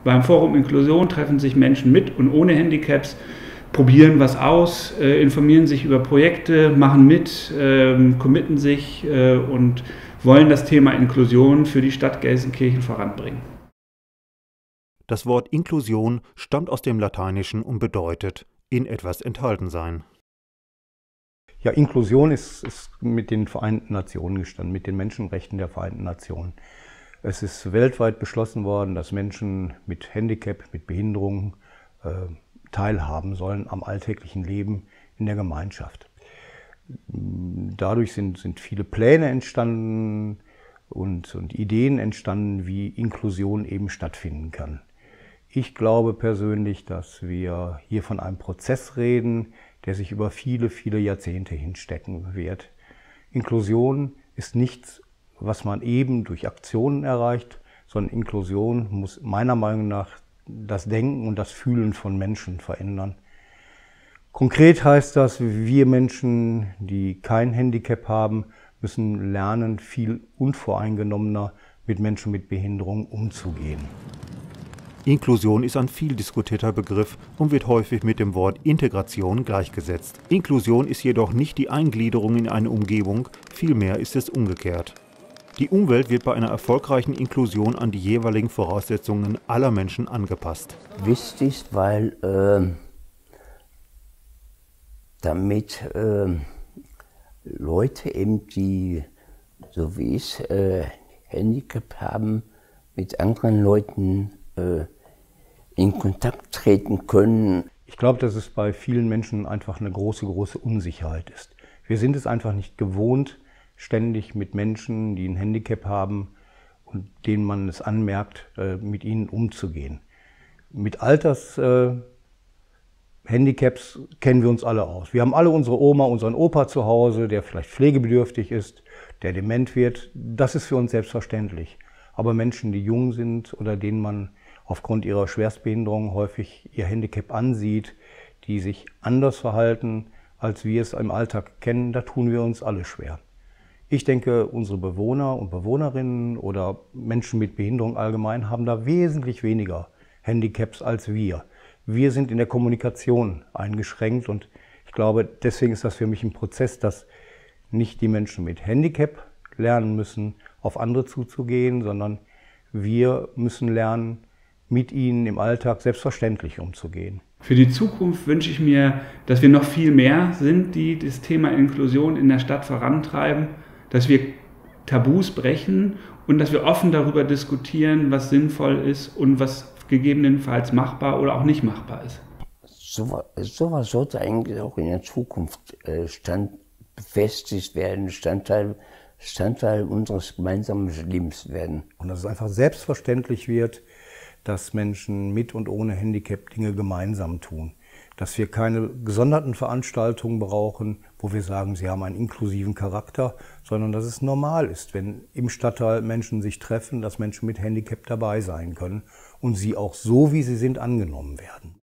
Beim Forum Inklusion treffen sich Menschen mit und ohne Handicaps, probieren was aus, informieren sich über Projekte, machen mit, committen sich und wollen das Thema Inklusion für die Stadt Gelsenkirchen voranbringen. Das Wort Inklusion stammt aus dem Lateinischen und bedeutet in etwas enthalten sein. Ja, Inklusion ist mit den Vereinten Nationen gestanden, mit den Menschenrechten der Vereinten Nationen. Es ist weltweit beschlossen worden, dass Menschen mit Handicap, mit Behinderung teilhaben sollen am alltäglichen Leben in der Gemeinschaft. Dadurch sind viele Pläne entstanden und Ideen entstanden, wie Inklusion eben stattfinden kann. Ich glaube persönlich, dass wir hier von einem Prozess reden, der sich über viele, viele Jahrzehnte hinstecken wird. Inklusion ist nichts, was man eben durch Aktionen erreicht, sondern Inklusion muss meiner Meinung nach das Denken und das Fühlen von Menschen verändern. Konkret heißt das, wir Menschen, die kein Handicap haben, müssen lernen, viel unvoreingenommener mit Menschen mit Behinderung umzugehen. Inklusion ist ein viel diskutierter Begriff und wird häufig mit dem Wort Integration gleichgesetzt. Inklusion ist jedoch nicht die Eingliederung in eine Umgebung, vielmehr ist es umgekehrt. Die Umwelt wird bei einer erfolgreichen Inklusion an die jeweiligen Voraussetzungen aller Menschen angepasst. Wichtig, weil damit Leute eben, die, so wie ich, Handicap haben, mit anderen Leuten in Kontakt treten können. Ich glaube, dass es bei vielen Menschen einfach eine große, große Unsicherheit ist. Wir sind es einfach nicht gewohnt, ständig mit Menschen, die ein Handicap haben und denen man es anmerkt, mit ihnen umzugehen. Mit Altershandicaps kennen wir uns alle aus. Wir haben alle unsere Oma, unseren Opa zu Hause, der vielleicht pflegebedürftig ist, der dement wird. Das ist für uns selbstverständlich. Aber Menschen, die jung sind oder denen man aufgrund ihrer Schwerstbehinderung häufig ihr Handicap ansieht, die sich anders verhalten, als wir es im Alltag kennen, da tun wir uns alle schwer. Ich denke, unsere Bewohner und Bewohnerinnen oder Menschen mit Behinderung allgemein haben da wesentlich weniger Handicaps als wir. Wir sind in der Kommunikation eingeschränkt und ich glaube, deswegen ist das für mich ein Prozess, dass nicht die Menschen mit Handicap lernen müssen, auf andere zuzugehen, sondern wir müssen lernen, mit ihnen im Alltag selbstverständlich umzugehen. Für die Zukunft wünsche ich mir, dass wir noch viel mehr sind, die das Thema Inklusion in der Stadt vorantreiben, dass wir Tabus brechen und dass wir offen darüber diskutieren, was sinnvoll ist und was gegebenenfalls machbar oder auch nicht machbar ist. Sowas sollte eigentlich auch in der Zukunft befestigt werden, Bestandteil unseres gemeinsamen Lebens werden. Und dass es einfach selbstverständlich wird, dass Menschen mit und ohne Handicap Dinge gemeinsam tun. Dass wir keine gesonderten Veranstaltungen brauchen, wo wir sagen, sie haben einen inklusiven Charakter, sondern dass es normal ist, wenn im Stadtteil Menschen sich treffen, dass Menschen mit Handicap dabei sein können und sie auch so, wie sie sind, angenommen werden.